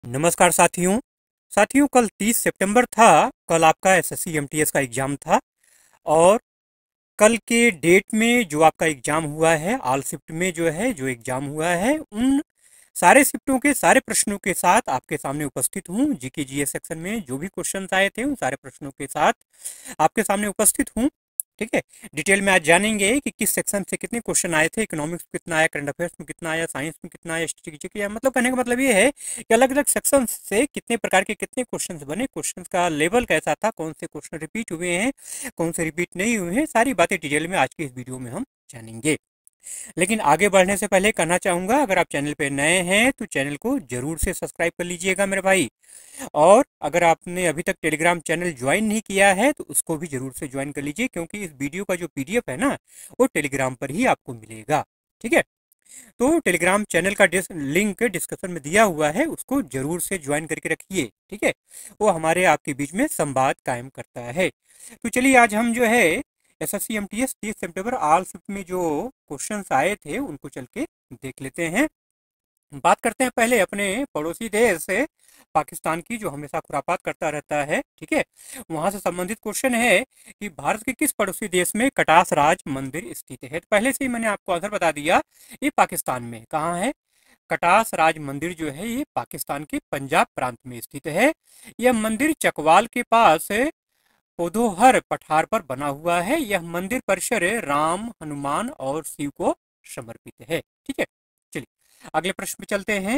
नमस्कार साथियों। कल 30 सितंबर था। कल आपका एसएससी एमटीएस का एग्ज़ाम था और कल के डेट में जो आपका एग्ज़ाम हुआ है, ऑल शिफ्ट में जो है जो एग्ज़ाम हुआ है, उन सारे शिफ्टों के सारे प्रश्नों के साथ आपके सामने उपस्थित हूँ। जीके जीएस सेक्शन में जो भी क्वेश्चंस आए थे उन सारे प्रश्नों के साथ आपके सामने उपस्थित हूँ। ठीक है। डिटेल में आज जानेंगे कि किस सेक्शन से कितने क्वेश्चन आए थे, इकोनॉमिक्स में कितना आया, करंट अफेयर्स में कितना आया, साइंस में कितना आया, स्ट्रेटेजिक या मतलब कहने का मतलब ये है कि अलग अलग सेक्शन से कितने प्रकार के कितने क्वेश्चंस बने, क्वेश्चंस का लेवल कैसा था, कौन से क्वेश्चन रिपीट हुए हैं, कौन से रिपीट नहीं हुए हैं, सारी बातें डिटेल में आज की इस वीडियो में हम जानेंगे। लेकिन आगे बढ़ने से पहले कहना चाहूँगा, अगर आप चैनल पे नए हैं तो चैनल को ज़रूर से सब्सक्राइब कर लीजिएगा मेरे भाई। और अगर आपने अभी तक टेलीग्राम चैनल ज्वाइन नहीं किया है तो उसको भी ज़रूर से ज्वाइन कर लीजिए, क्योंकि इस वीडियो का जो पीडीएफ है ना, वो टेलीग्राम पर ही आपको मिलेगा। ठीक है। तो टेलीग्राम चैनल का लिंक डिस्क्रिप्शन में दिया हुआ है, उसको जरूर से ज्वाइन करके रखिए। ठीक है। वो हमारे आपके बीच में संवाद कायम करता है। तो चलिए आज हम जो है एसएससी एमटीएस 30 सितंबर ऑल शिफ्ट में जो क्वेश्चंस आए थे उनको चल के देख लेते हैं। बात करते हैं पहले अपने पड़ोसी देश से पाकिस्तान की, जो हमेशा खुरापात करता रहता है। ठीक है। वहां से संबंधित क्वेश्चन है कि भारत के किस पड़ोसी देश में कटास राज मंदिर स्थित है। तो पहले से ही मैंने आपको आंसर बता दिया, ये पाकिस्तान में कहाँ है। कटास राज मंदिर जो है ये पाकिस्तान के पंजाब प्रांत में स्थित है। यह मंदिर चकवाल के पास पोधोहर पठार पर बना हुआ है। यह मंदिर परिसर राम, हनुमान और शिव को समर्पित है। ठीक है। चलिए अगले प्रश्न पे चलते हैं।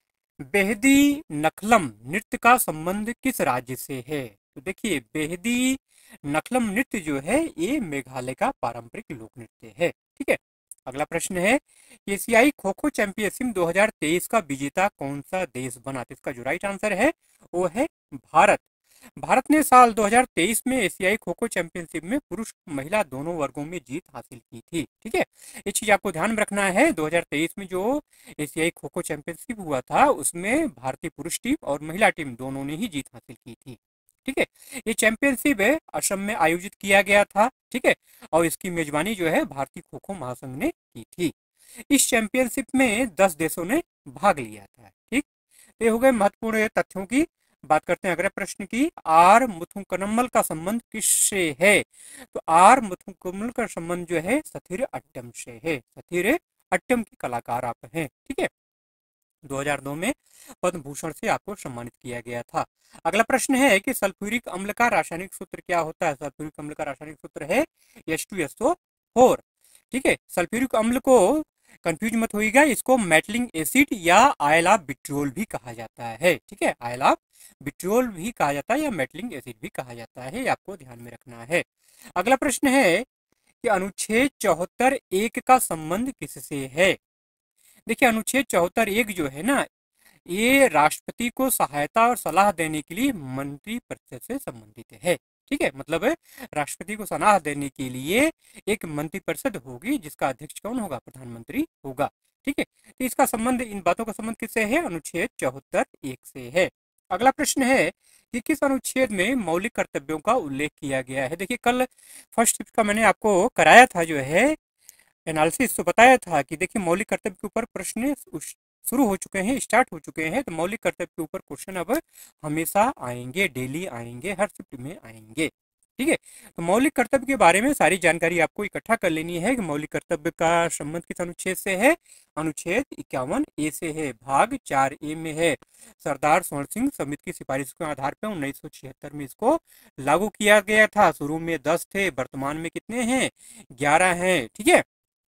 बेहदी नखलम नृत्य का संबंध किस राज्य से है। तो देखिए, बेहदी नखलम नृत्य जो है ये मेघालय का पारंपरिक लोक नृत्य है। ठीक है। अगला प्रश्न है, एशियाई खो खो चैंपियनशिप 2023 का विजेता कौन सा देश बना। तो इसका जो राइट आंसर है वो है भारत। भारत ने साल 2023 में एशियाई खो खो चैंपियनशिप में पुरुष महिला दोनों वर्गों में जीत हासिल की थी। ठीक है। ये चीज आपको ध्यान में रखना है। 2023 में जो एशियाई खो खो चैंपियनशिप हुआ था उसमें भारतीय पुरुष टीम और महिला टीम दोनों ने ही जीत हासिल की थी। ठीक है। ये चैंपियनशिप है असम में आयोजित किया गया था। ठीक है। और इसकी मेजबानी जो है भारतीय खो खो महासंघ ने की थी। इस चैंपियनशिप में 10 देशों ने भाग लिया था। ठीक। तो ये हो गए महत्वपूर्ण तथ्यों की। बात करते हैं अगले प्रश्न की। आर मुथुकम्मल का संबंध किससे है। तो आर मुथुकम्मल का संबंध जो है सथिर अट्टम से है। सथिर अट्टम के कलाकार आप हैं। ठीक है। 2002 में पद्म भूषण से आपको सम्मानित किया गया था। अगला प्रश्न है कि सल्फ्यूरिक अम्ल का रासायनिक सूत्र क्या होता है। सल्फ्यूरिक अम्ल का रासायनिक सूत्र है H2SO4। ठीक है। सल्फ्यूरिक अम्ल को कंफ्यूज मत होइएगा, इसको मेटलिंग एसिड या आयल ऑफ विट्रियोल भी कहा जाता है। ठीक है। आयल ऑफ विट्रियोल भी कहा जाता है या मेटलिंग एसिड भी कहा जाता है, ये आपको ध्यान में रखना है। अगला प्रश्न है कि अनुच्छेद 74(1) का संबंध किससे है। देखिए, अनुच्छेद 74(1) जो है ना, ये राष्ट्रपति को सहायता और सलाह देने के लिए मंत्री परिषद से संबंधित है। ठीक है। मतलब राष्ट्रपति को सलाह देने के लिए एक मंत्री परिषद होगी जिसका अध्यक्ष कौन होगा, प्रधानमंत्री होगा। ठीक है। तो इसका संबंध, इन बातों का संबंध किससे है, अनुच्छेद 74(1) से है। अगला प्रश्न है कि किस अनुच्छेद में मौलिक कर्तव्यों का उल्लेख किया गया है। देखिए, कल फर्स्ट शिफ्ट का मैंने आपको कराया था जो है एनालिसिस, तो बताया था कि देखिए मौलिक कर्तव्य के ऊपर प्रश्न शुरू हो चुके हैं, स्टार्ट हो चुके हैं। तो मौलिक कर्तव्य के ऊपर क्वेश्चन अब हमेशा आएंगे, डेली आएंगे, हर शिफ्ट में आएंगे। ठीक है। तो मौलिक कर्तव्य के बारे में सारी जानकारी आपको इकट्ठा कर लेनी है कि मौलिक कर्तव्य का संबंध किस अनुच्छेद से है। अनुच्छेद 51(a) से है। भाग 4(a) में है। सरदार स्वर्ण सिंह समिति की सिफारिश के आधार पर 1976 में इसको लागू किया गया था। शुरू में 10 थे, वर्तमान में कितने हैं, 11 हैं। ठीक है।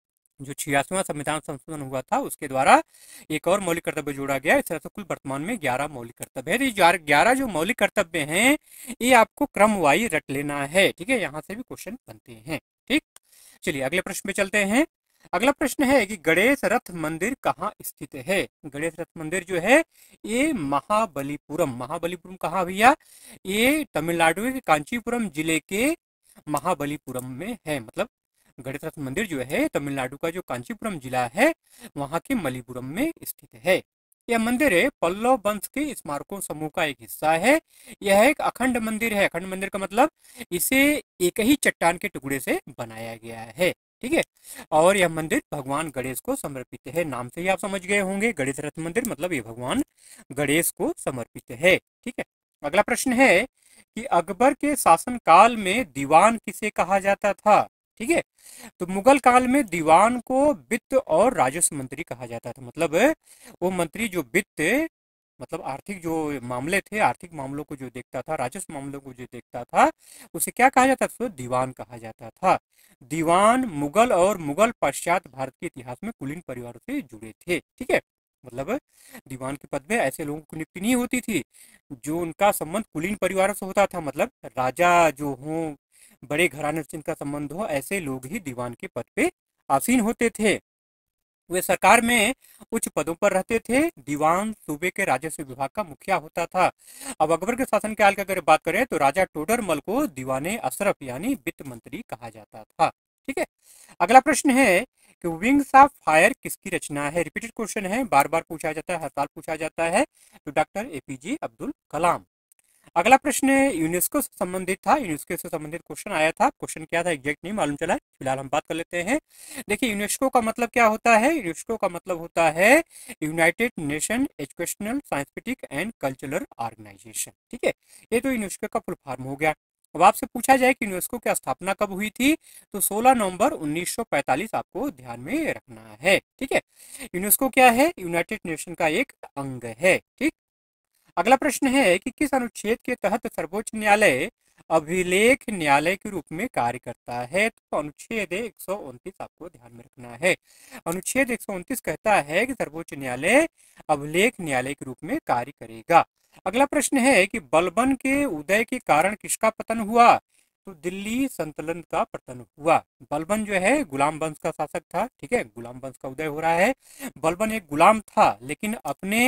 जो 86वां संविधान संशोधन हुआ था उसके द्वारा एक और मौलिक कर्तव्य जोड़ा गया। इस तरह से कुल वर्तमान में 11 मौलिक कर्तव्य है। तो 11 जो मौलिक कर्तव्य हैं ये आपको क्रम वाइज रट लेना है। ठीक है। यहाँ से भी क्वेश्चन बनते हैं। ठीक। चलिए अगले प्रश्न पे चलते हैं। अगला प्रश्न है कि गणेश रथ मंदिर कहाँ स्थित है। गणेश रथ मंदिर जो है ये महाबलीपुरम, महाबलीपुरम कहाँ भैया, ये तमिलनाडु के कांचीपुरम जिले के महाबलीपुरम में है। मतलब गणेश रथ मंदिर जो है तमिलनाडु का जो कांचीपुरम जिला है वहां के मलीपुरम में स्थित है। यह मंदिर पल्लव वंश के स्मारकों समूह का एक हिस्सा है। यह एक अखंड मंदिर है। अखंड मंदिर का मतलब इसे एक ही चट्टान के टुकड़े से बनाया गया है। ठीक है। और यह मंदिर भगवान गणेश को समर्पित है। नाम से ही आप समझ गए होंगे, गणेश रथ मंदिर मतलब ये भगवान गणेश को समर्पित है। ठीक है। अगला प्रश्न है कि अकबर के शासनकाल में दीवान किसे कहा जाता था। ठीक है। तो मुगल काल में दीवान को वित्त और राजस्व मंत्री कहा जाता था। मतलब वो मंत्री जो वित्त मतलब आर्थिक जो मामले थे, आर्थिक मामलों को जो देखता था, राजस्व मामलों को जो देखता था, उसे क्या कहा जाता था? दीवान कहा जाता था। दीवान मुगल और मुगल पश्चात भारत के इतिहास में कुलीन परिवारों से जुड़े थे। ठीक है। मतलब दीवान के पद में ऐसे लोगों की नियुक्ति नहीं होती थी जो उनका संबंध कुलीन परिवारों से होता था। मतलब राजा जो हो, बड़े घराने से जिनका संबंध हो, ऐसे लोग ही दीवान के पद पे आसीन होते थे। वे सरकार में उच्च पदों पर रहते थे। दीवान सूबे के राजस्व विभाग का मुखिया होता था। अब अकबर के शासनकाल की अगर बात करें तो राजा टोडरमल को दीवाने अशरफ यानी वित्त मंत्री कहा जाता था। ठीक है। अगला प्रश्न है कि विंग्स ऑफ फायर किसकी रचना है। रिपीटेड क्वेश्चन है, बार बार पूछा जाता है, हर साल पूछा जाता है। तो डॉक्टर एपीजे अब्दुल कलाम। अगला प्रश्न यूनेस्को से संबंधित था। यूनेस्को से संबंधित क्वेश्चन आया था। क्वेश्चन क्या था एग्जैक्ट नहीं मालूम चला है, फिलहाल हम बात कर लेते हैं। देखिए यूनेस्को का मतलब क्या होता है। यूनेस्को का मतलब होता है United Nation Educational Scientific and Cultural Organization. ठीक है। ये तो यूनेस्को का फुल फॉर्म हो गया। अब आपसे पूछा जाए कि यूनेस्को की स्थापना कब हुई थी, तो 16 नवंबर 1945 आपको ध्यान में रखना है। ठीक है। यूनेस्को क्या है? यूनाइटेड नेशन का एक अंग है। ठीक। अगला प्रश्न है कि किस अनुच्छेद के तहत सर्वोच्च न्यायालय अभिलेख न्यायालय के रूप में कार्य करता है। तो अनुच्छेद 129 आपको ध्यान में रखना है। अनुच्छेद 129 कहता है कि सर्वोच्च न्यायालय अभिलेख न्यायालय के रूप में कार्य करेगा। अगला प्रश्न है कि बलबन के उदय के कारण किसका पतन हुआ। तो दिल्ली सल्तनत का पतन हुआ। बलबन जो है गुलाम वंश का शासक था। ठीक है। गुलाम वंश का उदय हो रहा है। बलबन एक गुलाम था, लेकिन अपने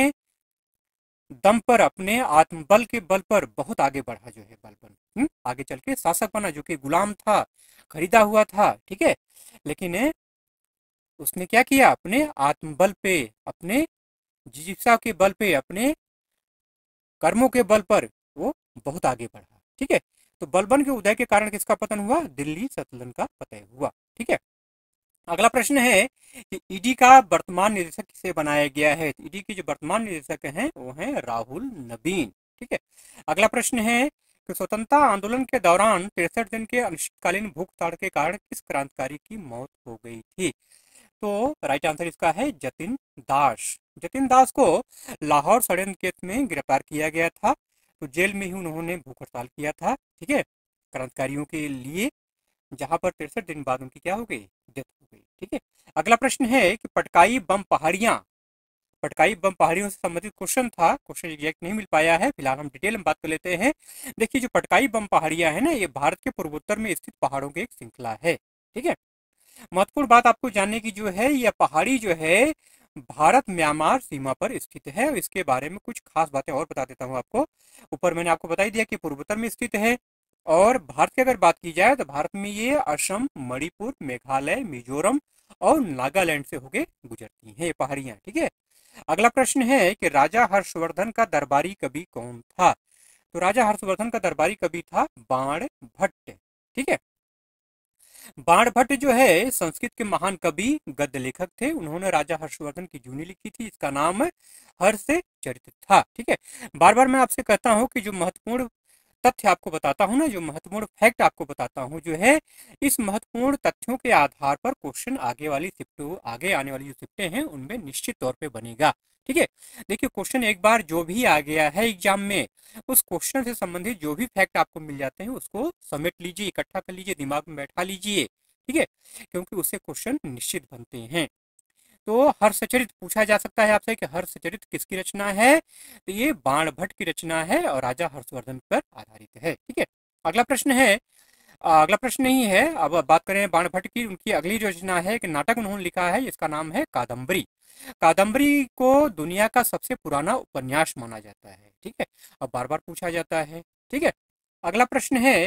दम पर, अपने आत्मबल के बल पर बहुत आगे बढ़ा जो है बलबन, आगे चल के शासक बना। जो कि गुलाम था, खरीदा हुआ था। ठीक है। लेकिन उसने क्या किया? अपने आत्मबल पे, अपने जिज्ञासा के बल पे, अपने कर्मों के बल पर वो बहुत आगे बढ़ा। ठीक है। तो बलबन के उदय के कारण किसका पतन हुआ? दिल्ली सल्तनत का पतन हुआ। ठीक है। अगला प्रश्न है कि ईडी का वर्तमान निदेशक किसे बनाया गया है। ईडी के जो वर्तमान निदेशक हैं वो हैं राहुल नवीन। ठीक है। अगला प्रश्न है कि स्वतंत्रता आंदोलन के दौरान 63 दिन के अनिश्चितकालीन भूख हड़ताल के कारण किस क्रांतिकारी की मौत हो गई थी। तो राइट आंसर इसका है जतिन दास। जतिन दास को लाहौर षड्यंत्र केस में गिरफ्तार किया गया था। तो जेल में ही उन्होंने भूख हड़ताल किया था। ठीक है। क्रांतिकारियों के लिए, जहां पर 63 दिन बाद उनकी क्या हो गई? डेथ हो गई। ठीक है। अगला प्रश्न है कि पटकाई बम पहाड़ियां, पटकाई बम पहाड़ियों से संबंधित क्वेश्चन था। क्वेश्चन एग्जैक्ट नहीं मिल पाया है, फिलहाल हम डिटेल में बात कर लेते हैं। देखिए जो पटकाई बम पहाड़ियां है ना, ये भारत के पूर्वोत्तर में स्थित पहाड़ों की एक श्रृंखला है। ठीक है। महत्वपूर्ण बात आपको जानने की जो है, यह पहाड़ी जो है भारत म्यांमार सीमा पर स्थित है। इसके बारे में कुछ खास बातें और बता देता हूँ आपको। ऊपर मैंने आपको बता ही दिया कि पूर्वोत्तर में स्थित है। और भारत की अगर बात की जाए तो भारत में ये असम, मणिपुर, मेघालय, मिजोरम और नागालैंड से होके गुजरती हैं ये पहाड़ियां। ठीक है। अगला प्रश्न है कि राजा हर्षवर्धन का दरबारी कवि कौन था। तो राजा हर्षवर्धन का दरबारी कवि था बाण भट्ट। ठीक है। बाण भट्ट जो है संस्कृत के महान कवि, गद्य लेखक थे। उन्होंने राजा हर्षवर्धन की जीवनी लिखी थी। इसका नाम हर्ष चरित था। ठीक है। बार बार मैं आपसे कहता हूँ कि जो महत्वपूर्ण तथ्य आपको बताता हूँ ना, जो महत्वपूर्ण फैक्ट आपको बताता हूँ जो है, इस महत्वपूर्ण तथ्यों के आधार पर क्वेश्चन आगे वाली शिफ्ट, आगे आने वाली जो शिफ्टें हैं उनमें निश्चित तौर पे बनेगा। ठीक है। देखिए क्वेश्चन एक बार जो भी आ गया है एग्जाम में, उस क्वेश्चन से संबंधित जो भी फैक्ट आपको मिल जाते हैं उसको समेट लीजिए, इकट्ठा कर लीजिए, दिमाग में बैठा लीजिए। ठीक है। क्योंकि उससे क्वेश्चन निश्चित बनते हैं। तो हर्षचरित पूछा जा सकता है आपसे कि हर्षचरित किसकी रचना है। तो ये बाण भट्ट की रचना है और राजा हर्षवर्धन पर आधारित है। ठीक है। अगला प्रश्न है, अगला प्रश्न नहीं है, अब बात करें बाण भट्ट की। उनकी अगली जो रचना है कि नाटक उन्होंने लिखा है, इसका नाम है कादम्बरी। कादम्बरी को दुनिया का सबसे पुराना उपन्यास माना जाता है। ठीक है। अब बार बार पूछा जाता है। ठीक है। अगला प्रश्न है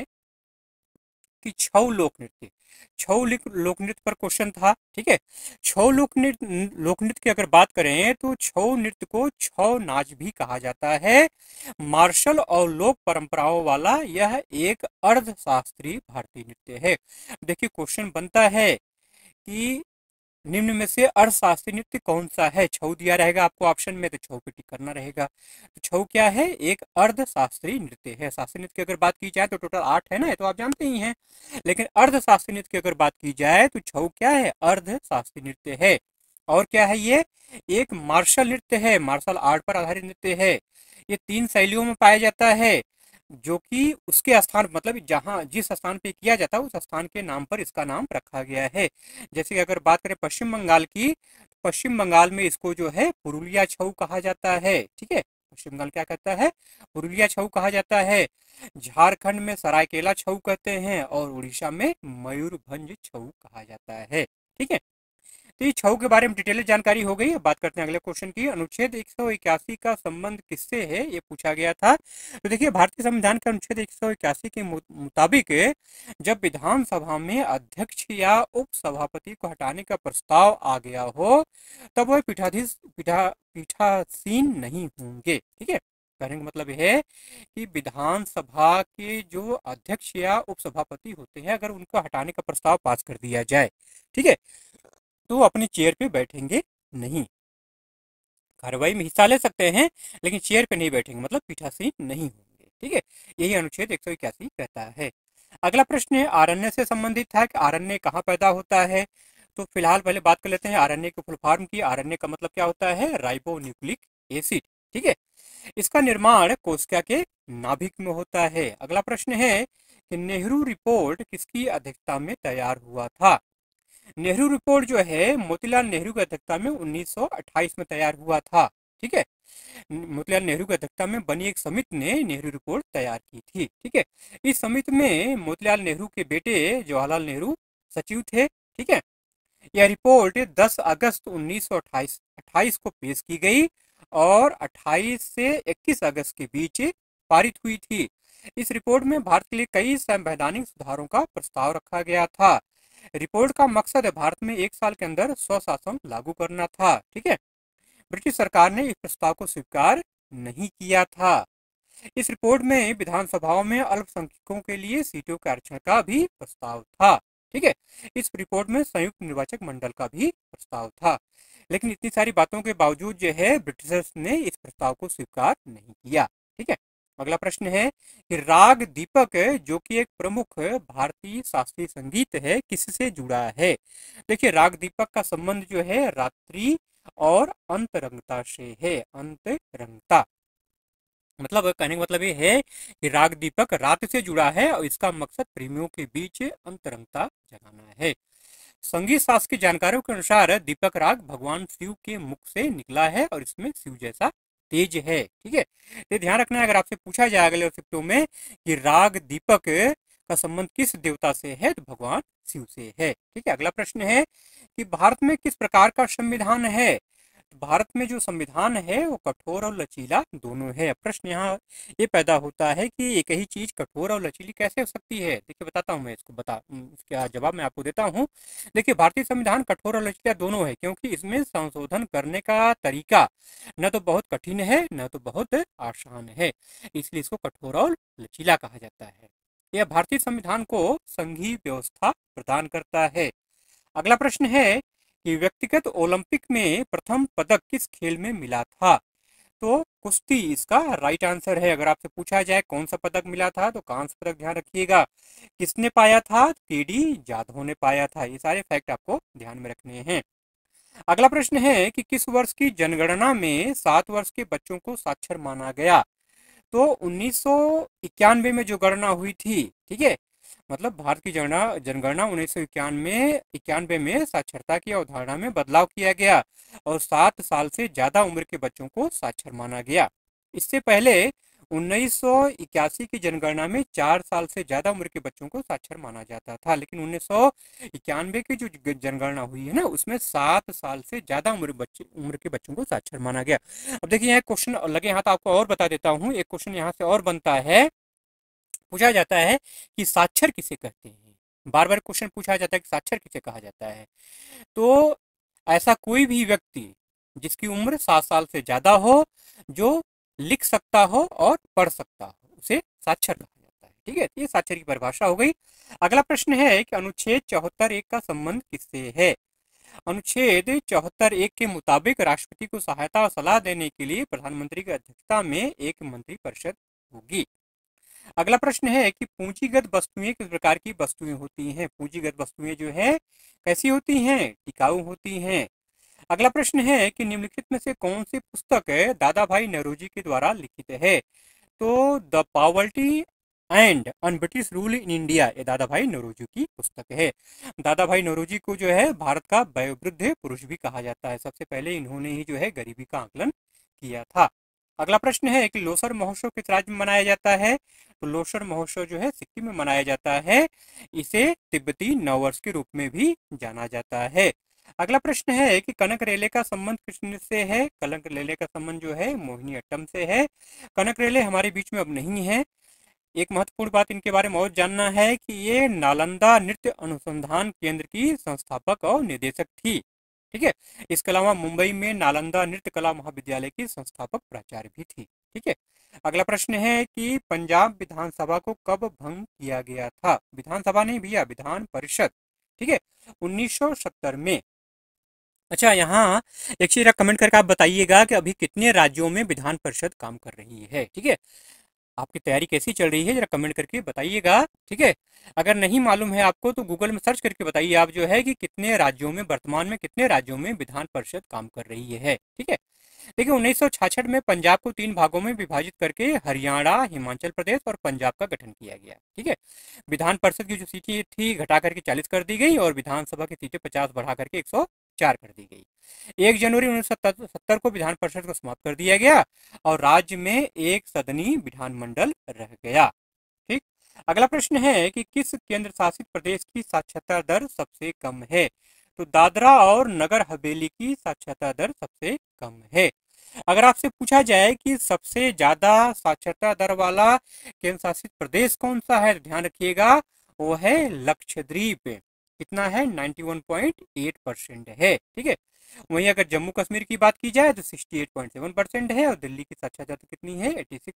कि छऊ लोक नृत्य, छऊ लोक नृत्य पर क्वेश्चन था। ठीक है। छऊ लोक नृत्य की अगर बात करें तो छऊ नृत्य को छऊ नाच भी कहा जाता है। मार्शल और लोक परंपराओं वाला यह एक अर्ध शास्त्रीय भारतीय नृत्य है। देखिए क्वेश्चन बनता है कि निम्न में से अर्थशास्त्री नृत्य कौन सा है। छऊ दिया रहेगा आपको ऑप्शन में, तो छऊ पे टिक करना रहेगा। तो छऊ क्या है, एक अर्धशास्त्रीय नृत्य है। शास्त्रीय नृत्य की अगर बात की जाए तो टोटल 8 है ना, ये तो आप जानते ही हैं। लेकिन अर्धशास्त्रीय नृत्य की अगर बात की जाए तो छऊ क्या है, अर्धशास्त्रीय नृत्य है। और क्या है ये, एक मार्शल नृत्य है, मार्शल आर्ट पर आधारित नृत्य है। ये 3 शैलियों में पाया जाता है, जो कि उसके स्थान मतलब जहाँ जिस स्थान पे किया जाता है उस स्थान के नाम पर इसका नाम रखा गया है। जैसे कि अगर बात करें पश्चिम बंगाल की, पश्चिम बंगाल में इसको जो है पुरुलिया छऊ कहा जाता है। ठीक है, पश्चिम बंगाल क्या कहता है, पुरुलिया छऊ कहा जाता है। झारखंड में सरायकेला छऊ कहते हैं और उड़ीसा में मयूरभंज छऊ कहा जाता है। ठीक है, तो ये छऊ के बारे में डिटेल जानकारी हो गई। अब बात करते हैं अगले क्वेश्चन की। अनुच्छेद 181 का संबंध किससे है, ये पूछा गया था। तो देखिए, भारतीय संविधान के अनुच्छेद 181 के मुताबिक जब विधानसभा में अध्यक्ष या उप सभापति को हटाने का प्रस्ताव आ गया हो, तब वह पीठासीन नहीं होंगे। ठीक है, कहने का मतलब है कि विधानसभा के जो अध्यक्ष या उप सभापति होते हैं, अगर उनको हटाने का प्रस्ताव पास कर दिया जाए, ठीक है, तो अपने चेयर पे बैठेंगे नहीं। कार्रवाई में हिस्सा ले सकते हैं लेकिन चेयर पे नहीं बैठेंगे, मतलब पीठासीन नहीं होंगे। ठीक है, यही अनुच्छेद 181 कहता है। अगला प्रश्न है आरण्य से संबंधित था कि आरण्य कहाँ पैदा होता है। तो फिलहाल पहले बात कर लेते हैं आरण्य की फुल फॉर्म की। आरण्य का मतलब क्या होता है, राइबोन्यूक्लिक एसिड। ठीक है, इसका निर्माण कोशिका के नाभिक में होता है। अगला प्रश्न है कि नेहरू रिपोर्ट किसकी अध्यक्षता में तैयार हुआ था। नेहरू रिपोर्ट जो है मोतीलाल नेहरू की अध्यक्षता में 1928 में तैयार हुआ था। ठीक है, मोतीलाल नेहरू की अध्यक्षता में बनी एक समिति ने नेहरू रिपोर्ट तैयार की थी। ठीक है, इस समिति में मोतीलाल नेहरू के बेटे जवाहरलाल नेहरू सचिव थे। ठीक है, यह रिपोर्ट 10 अगस्त 1928 को पेश की गई और 28 से 21 अगस्त के बीच पारित हुई थी। इस रिपोर्ट में भारत के लिए कई संवैधानिक सुधारों का प्रस्ताव रखा गया था। रिपोर्ट का मकसद भारत में 1 साल के अंदर स्वशासन लागू करना था। ठीक है, ब्रिटिश सरकार ने इस प्रस्ताव को स्वीकार नहीं किया था। इस रिपोर्ट में विधानसभाओं में अल्पसंख्यकों के लिए सीटों के आरक्षण का भी प्रस्ताव था। ठीक है, इस रिपोर्ट में संयुक्त निर्वाचक मंडल का भी प्रस्ताव था। लेकिन इतनी सारी बातों के बावजूद जो है ब्रिटिशर्स ने इस प्रस्ताव को स्वीकार नहीं किया। ठीक है, अगला प्रश्न है कि राग दीपक जो कि एक प्रमुख भारतीय शास्त्रीय संगीत है, किससे जुड़ा है। देखिए, राग दीपक का संबंध जो है रात्रि और अंतरंगता से है। अंतरंगता मतलब कहने का मतलब ये है कि राग दीपक रात से जुड़ा है और इसका मकसद प्रेमियों के बीच अंतरंगता जगाना है। संगीत शास्त्र के जानकारों के अनुसार दीपक राग भगवान शिव के मुख से निकला है और इसमें शिव जैसा तेज है। ठीक है, तो ध्यान रखना है अगर आपसे पूछा जाए अगले शिफ्टों में कि राग दीपक का संबंध किस देवता से है, तो भगवान शिव से है। ठीक है, अगला प्रश्न है कि भारत में किस प्रकार का संविधान है। भारत में जो संविधान है वो कठोर और लचीला दोनों है। प्रश्न यहाँ ये पैदा होता है कि एक ही चीज कठोर और लचीली कैसे हो सकती है। देखिए, बताता हूँ मैं इसको, इसका जवाब मैं आपको देता हूँ। देखिए, भारतीय संविधान कठोर और लचीला दोनों है क्योंकि इसमें संशोधन करने का तरीका न तो बहुत कठिन है न तो बहुत आसान है, इसलिए इसको कठोर और लचीला कहा जाता है। यह भारतीय संविधान को संघीय व्यवस्था प्रदान करता है। अगला प्रश्न है कि व्यक्तिगत ओलंपिक में प्रथम पदक किस खेल में मिला था। तो कुश्ती इसका राइट आंसर है। अगर आपसे पूछा जाए कौन सा पदक मिला था तो कांस्य पदक, ध्यान रखिएगा। किसने पाया था, केडी जाधव ने पाया था। ये सारे फैक्ट आपको ध्यान में रखने हैं। अगला प्रश्न है कि किस वर्ष की जनगणना में 7 वर्ष के बच्चों को साक्षर माना गया। तो 1991 में जो गणना हुई थी, ठीक है, मतलब भारत की जनगणना 1991 में साक्षरता की अवधारणा में बदलाव किया गया और 7 साल से ज्यादा उम्र के बच्चों को साक्षर माना गया। इससे पहले 1981 की जनगणना में 4 साल से ज्यादा उम्र के बच्चों को साक्षर माना जाता था, लेकिन 1991 की जो जनगणना हुई है ना, उसमें 7 साल से ज्यादा उम्र के बच्चों को साक्षर माना गया। अब देखिए, यहाँ क्वेश्चन लगे हाथ आपको और बता देता हूँ। एक क्वेश्चन यहाँ से और बनता है, पूछा जाता है कि साक्षर किसे कहते हैं। बार बार क्वेश्चन पूछा जाता है कि साक्षर किसे कहा जाता है। तो ऐसा कोई भी व्यक्ति जिसकी उम्र 7 साल से ज्यादा हो, जो लिख सकता हो और पढ़ सकता हो, उसे साक्षर कहा जाता है। ठीक है, ये साक्षर की परिभाषा हो गई। अगला प्रश्न है कि अनुच्छेद 74(1) का संबंध किससे है? अनुच्छेद 74(1) के मुताबिक राष्ट्रपति को सहायता और सलाह देने के लिए प्रधानमंत्री की अध्यक्षता में एक मंत्रिपरिषद होगी। अगला प्रश्न है कि पूंजीगत वस्तुएं किस प्रकार की वस्तुएं होती हैं? पूंजीगत वस्तुएं जो है कैसी होती हैं? टिकाऊ होती हैं। अगला प्रश्न है कि निम्नलिखित में से कौन सी पुस्तक दादा भाई नौरोजी के द्वारा लिखित है? तो the poverty and un British rule in India, ये दादा भाई नौरोजी की पुस्तक है। दादा भाई नौरोजी को जो है भारत का वयोवृद्ध पुरुष भी कहा जाता है। सबसे पहले इन्होंने ही जो है गरीबी का आकलन किया था। अगला प्रश्न है कि लोसर महोत्सव किस राज्य में मनाया जाता है? तो लोसर महोत्सव जो है सिक्किम में मनाया जाता है। इसे तिब्बती नववर्ष के रूप में भी जाना जाता है। अगला प्रश्न है कि कनक रेले का संबंध किस नृत्य से है? कनक रेले का संबंध जो है मोहिनीअट्टम से है। कनक रेले हमारे बीच में अब नहीं है। एक महत्वपूर्ण बात इनके बारे में और जानना है कि ये नालंदा नृत्य अनुसंधान केंद्र की संस्थापक और निदेशक थी। ठीक है, इसके अलावा मुंबई में नालंदा नृत्य कला महाविद्यालय की संस्थापक प्राचार्य भी थी। ठीक है, अगला प्रश्न है कि पंजाब विधानसभा को कब भंग किया गया था? विधानसभा नहीं भैया, विधान परिषद। ठीक है, 1970 में। अच्छा, यहाँ एक चीज कमेंट करके आप बताइएगा कि अभी कितने राज्यों में विधान परिषद काम कर रही है। ठीक है, आपकी तैयारी कैसी चल रही है जरा कमेंट करके बताइएगा। ठीक है, अगर नहीं मालूम है आपको तो गूगल में सर्च करके बताइए आप जो है कि कितने राज्यों में, वर्तमान में कितने राज्यों में विधान परिषद काम कर रही है। ठीक है, देखिए 1966 में पंजाब को 3 भागों में विभाजित करके हरियाणा, हिमाचल प्रदेश और पंजाब का गठन किया गया। ठीक है, विधान परिषद की जो सीटें थी घटा करके 40 कर दी गई और विधानसभा की सीटें 50 बढ़ा करके 104 कर दी गई। 1 जनवरी 1970 को विधान परिषद को समाप्त कर दिया गया और राज्य में एक सदनी विधानमंडल रह गया। ठीक, अगला प्रश्न है कि किस केंद्र शासित प्रदेश की साक्षरता दर सबसे कम है? तो दादरा और नगर हवेली की साक्षरता दर सबसे कम है। अगर आपसे पूछा जाए कि सबसे ज्यादा साक्षरता दर वाला केंद्र शासित प्रदेश कौन सा है, तो ध्यान रखिएगा वो है लक्षद्वीप। कितना है? 91.8% है। ठीक है, वहीं अगर जम्मू कश्मीर की बात की जाए तो 68.7% है और दिल्ली की साक्षरता कितनी है?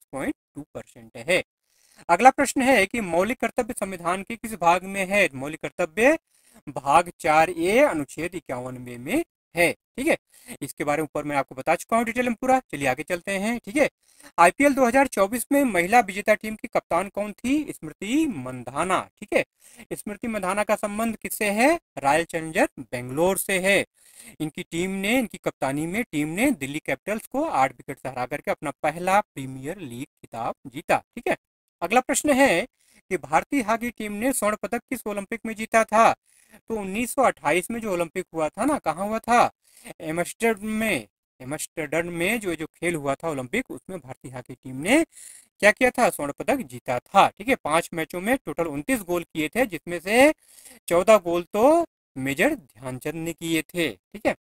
86.2% है। अगला प्रश्न है कि मौलिक कर्तव्य संविधान के किस भाग में है? मौलिक कर्तव्य भाग 4A अनुच्छेद 51 में है। ठीक है, इसके बारे में ऊपर मैं आपको बता चुका हूँ डिटेल में पूरा। चलिए आगे चलते हैं। ठीक है, आईपीएल 2024 में महिला विजेता टीम की कप्तान कौन थी? स्मृति मंधाना। ठीक है, स्मृति मंधाना का संबंध किससे है? रॉयल चैलेंजर बेंगलोर से है। इनकी टीम ने, इनकी कप्तानी में टीम ने दिल्ली कैपिटल्स को 8 विकेट से हरा करके अपना पहला प्रीमियर लीग खिताब जीता। ठीक है, अगला प्रश्न है कि भारतीय हॉकी टीम ने स्वर्ण पदक किस ओलंपिक में जीता था? तो 1928 में जो ओलंपिक हुआ था ना, कहाँ हुआ था? एम्स्टर्डम में। एम्स्टर्डम में जो जो खेल हुआ था ओलंपिक, उसमें भारतीय हॉकी टीम ने क्या किया था? स्वर्ण पदक जीता था। ठीक है, 5 मैचों में टोटल 29 गोल किए थे, जिसमें से 14 गोल तो मेजर ध्यानचंद ने किए थे। ठीक है,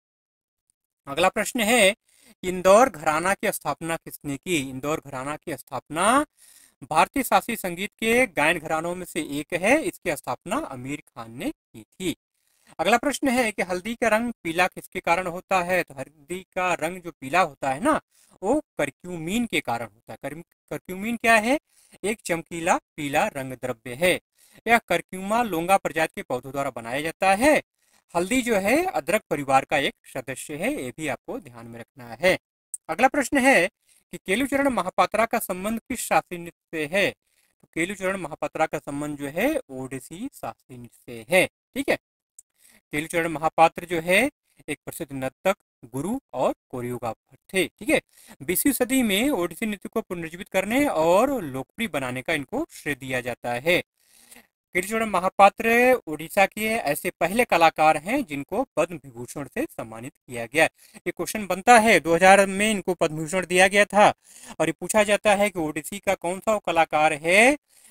अगला प्रश्न है इंदौर घराना की स्थापना किसने की? इंदौर घराना की स्थापना भारतीय शास्त्रीय संगीत के गायन घरानों में से एक है। इसकी स्थापना आमिर खान ने की थी। अगला प्रश्न है कि हल्दी का रंग पीला किसके कारण होता है? तो हल्दी का रंग जो पीला होता है ना, वो करक्यूमिन के कारण होता है। करक्यूमिन क्या है? एक चमकीला पीला रंग द्रव्य है। यह करक्यूमा लोंगा प्रजाति के पौधों द्वारा बनाया जाता है। हल्दी जो है अदरक परिवार का एक सदस्य है, ये भी आपको ध्यान में रखना है। अगला प्रश्न है कि केलुचरण महापात्रा का संबंध किस शास्त्रीय नृत्य से है? तो केलुचरण महापात्रा का संबंध जो है ओडिसी शास्त्रीय नृत्य से है। ठीक है, केलुचरण महापात्र जो है एक प्रसिद्ध नर्तक, गुरु और कोरियोग्राफर थे। ठीक है, 20वीं सदी में ओडिसी नृत्य को पुनर्जीवित करने और लोकप्रिय बनाने का इनको श्रेय दिया जाता है। केलुचरण महापात्र उड़ीसा के ऐसे पहले कलाकार हैं जिनको पद्म विभूषण से सम्मानित किया गया। ये क्वेश्चन बनता है, 2000 में इनको पद्म विभूषण दिया गया था और ये पूछा जाता है कि ओडिसी का कौन सा वो कलाकार है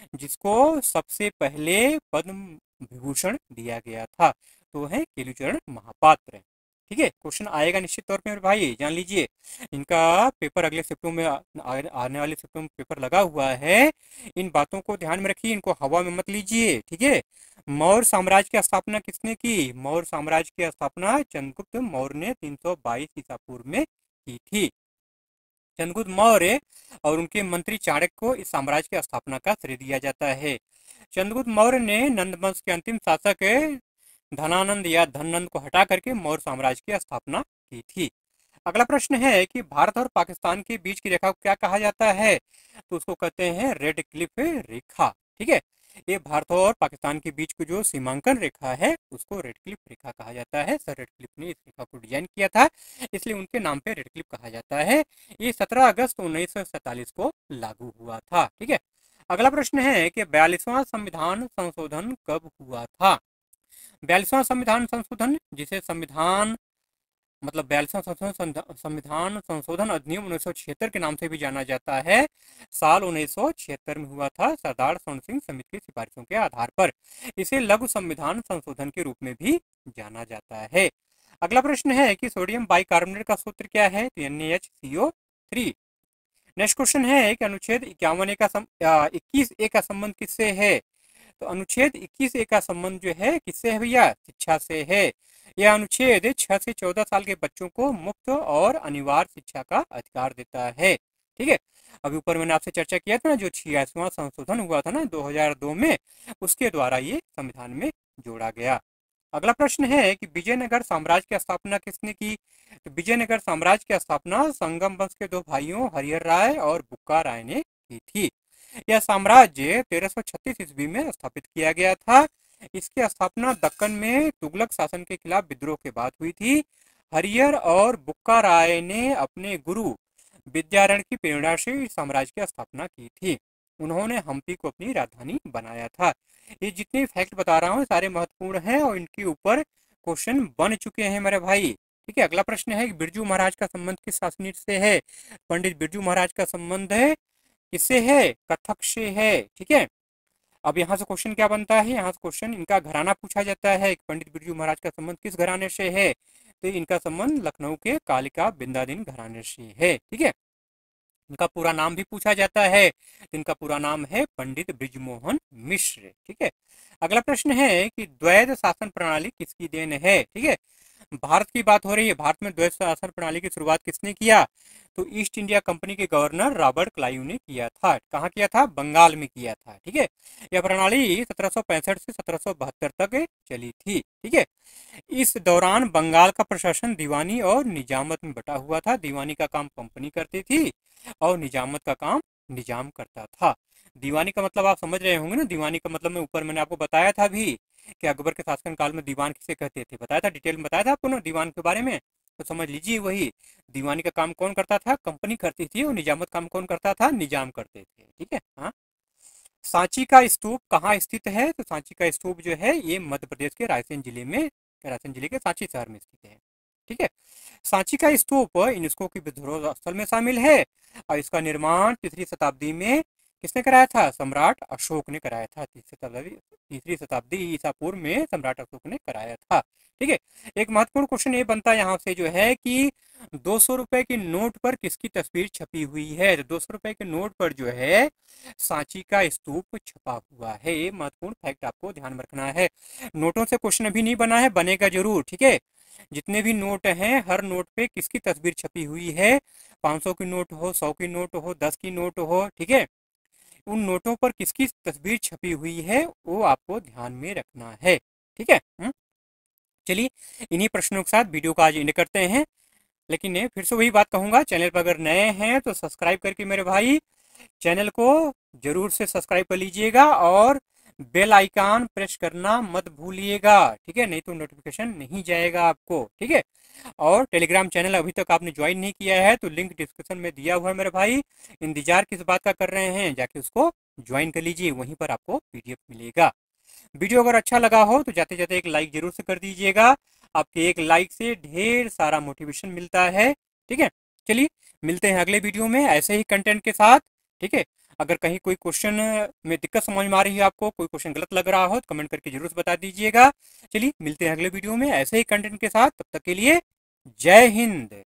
जिसको सबसे पहले पद्म विभूषण दिया गया था? तो है केलुचरण महापात्र। ठीक है, क्वेश्चन आएगा निश्चित तौर पे मेरे भाई, जान लीजिए। इनका पेपर अगले शिफ्टों में आने वाले शिफ्टों में पेपर लगा हुआ है। इन बातों को ध्यान में रखिए, इनको हवा में मत लीजिए। ठीक है, मौर्य साम्राज्य की स्थापना किसने की? मौर्य साम्राज्य की स्थापना चंद्रगुप्त मौर्य ने 322 ईसा पूर्व में की थी। चंद्रगुप्त मौर्य और उनके मंत्री चाणक्य को इस साम्राज्य की स्थापना का श्रेय दिया जाता है। चंद्रगुप्त मौर्य ने नंद वंश के अंतिम शासक धनानंद या धननंद को हटा करके मौर्य साम्राज्य की स्थापना की थी। अगला प्रश्न है कि भारत और पाकिस्तान के बीच की रेखा को क्या कहा जाता है? तो उसको कहते हैं रेड क्लिफ रेखा। ठीक है, ये भारत और पाकिस्तान के बीच की जो सीमांकन रेखा है उसको रेड क्लिफ रेखा कहा जाता है। सर रेड क्लिफ ने इस रेखा को डिजाइन किया था, इसलिए उनके नाम पे रेड क्लिफ कहा जाता है। ये 17 अगस्त 1947 को लागू हुआ था। ठीक है, अगला प्रश्न है कि 42वां संविधान संशोधन कब हुआ था? 42वां संविधान संशोधन, जिसे संविधान मतलब 42वां संविधान संशोधन अधिनियम 1976 के नाम से भी जाना जाता है, साल 1976 में हुआ था सरदार स्वर्ण सिंह समिति की सिफारिशों के आधार पर। इसे लघु संविधान संशोधन के रूप में भी जाना जाता है। अगला प्रश्न है कि सोडियम बाइकार्बोनेट का सूत्र क्या है? तो NaHCO3। नेक्स्ट क्वेश्चन है कि अनुच्छेद 21A का संबंध किससे है? तो अनुच्छेद 21A का संबंध जो है किससे है भैया? शिक्षा से है। यह अनुच्छेद 6 से 14 साल के बच्चों को मुफ्त और अनिवार्य शिक्षा का अधिकार देता है। ठीक है, अभी ऊपर मैंने आपसे चर्चा किया था ना, जो 86वां संशोधन हुआ था ना 2002 में, उसके द्वारा ये संविधान में जोड़ा गया। अगला प्रश्न है कि विजयनगर साम्राज्य की स्थापना किसने की? तो विजयनगर साम्राज्य की स्थापना संगम वंश के दो भाइयों हरिहर राय और बुक्का राय ने की थी। यह साम्राज्य 1336 ईस्वी में स्थापित किया गया था। इसकी स्थापना दक्कन में तुगलक शासन के खिलाफ विद्रोह के बाद हुई थी। हरिहर और बुक्का राय ने अपने गुरु विद्यारण्य की प्रेरणा से साम्राज्य की स्थापना की थी। उन्होंने हम्पी को अपनी राजधानी बनाया था। ये जितने फैक्ट बता रहा हूँ सारे महत्वपूर्ण हैं और इनके ऊपर क्वेश्चन बन चुके हैं मेरे भाई। ठीक है, अगला प्रश्न है कि बिरजू महाराज का संबंध किस शासनीय से है? पंडित बिरजू महाराज का संबंध है किससे है? कथक से है। ठीक है, अब यहाँ से क्वेश्चन क्या बनता है? यहाँ से क्वेश्चन इनका घराना पूछा जाता है कि पंडित बिरजू महाराज का संबंध किस घराने से है? तो इनका संबंध लखनऊ के कालिका बिंदादीन घराने से है। ठीक है, इनका पूरा नाम भी पूछा जाता है, इनका पूरा नाम है पंडित बृजमोहन मिश्र। ठीक है, अगला प्रश्न है कि द्वैध शासन प्रणाली किसकी देन है? ठीक है, भारत की बात हो रही है। भारत में द्वैध शासन प्रणाली की शुरुआत किसने किया? तो ईस्ट इंडिया कंपनी के गवर्नर रॉबर्ट क्लाइव ने किया था। कहाँ किया था? बंगाल में किया था। ठीक है, यह प्रणाली 1765 से 1772 तक चली थी। ठीक है, इस दौरान बंगाल का प्रशासन दीवानी और निजामत में बटा हुआ था। दीवानी का काम कंपनी करती थी और निजामत का काम निजाम करता था। दीवानी का मतलब आप समझ रहे होंगे ना। दीवानी का मतलब मैं ऊपर मैंने आपको बताया था भी कि अकबर के शासन काल में दीवान किसे कहते थे, बताया था, डिटेल में बताया था आपको ना दीवान के बारे में। तो समझ लीजिए वही दीवानी का काम कौन करता था? कंपनी करती थी। और निजामत काम कौन करता था? निजाम करते थे। ठीक है, हाँ। सांची का स्तूप कहाँ स्थित है? तो सांची का स्तूप जो है ये मध्य प्रदेश के रायसेन जिले के सांची शहर में स्थित है। ठीक है, सांची का स्तूप यूनेस्को की विश्व धरोहर स्थल में शामिल है और इसका निर्माण 3री शताब्दी में किसने कराया था? सम्राट अशोक ने कराया था। 3री शताब्दी ईसा पूर्व में सम्राट अशोक ने कराया था। ठीक है, एक महत्वपूर्ण क्वेश्चन ये बनता है यहाँ से जो है कि 200 रुपए के नोट पर किसकी तस्वीर छपी हुई है? तो 200 रुपए के नोट पर जो है सांची का स्तूप छपा हुआ है। ये महत्वपूर्ण फैक्ट आपको ध्यान में रखना है। नोटों से क्वेश्चन अभी नहीं बना है, बनेगा जरूर। ठीक है, जितने भी नोट हैं हर नोट पे किसकी तस्वीर छपी हुई है? 500 की नोट हो, 100 की नोट हो, 10 की नोट हो, ठीक है, उन नोटों पर किसकी तस्वीर छपी हुई है वो आपको ध्यान में रखना है। ठीक है, चलिए इन्हीं प्रश्नों के साथ वीडियो का आज एंड करते हैं। लेकिन फिर से वही बात कहूंगा, चैनल पर अगर नए हैं तो सब्सक्राइब करके मेरे भाई चैनल को जरूर से सब्सक्राइब कर लीजिएगा और बेल आइकन प्रेस करना मत भूलिएगा। ठीक है, नहीं तो नोटिफिकेशन नहीं जाएगा आपको। ठीक है, और टेलीग्राम चैनल अभी तक आपने ज्वाइन नहीं किया है तो लिंक डिस्क्रिप्शन में दिया हुआ है मेरे भाई। इंतजार किस बात का कर रहे हैं? जाके उसको ज्वाइन कर लीजिए, वहीं पर आपको PDF मिलेगा। वीडियो अगर अच्छा लगा हो तो जाते जाते एक लाइक जरूर से कर दीजिएगा। आपके एक लाइक से ढेर सारा मोटिवेशन मिलता है। ठीक है, चलिए मिलते हैं अगले वीडियो में ऐसे ही कंटेंट के साथ। ठीक है, अगर कहीं कोई क्वेश्चन में दिक्कत समझ में आ रही है, आपको कोई क्वेश्चन गलत लग रहा हो तो कमेंट करके जरूर से बता दीजिएगा। चलिए मिलते हैं अगले वीडियो में ऐसे ही कंटेंट के साथ, तब तक के लिए जय हिंद।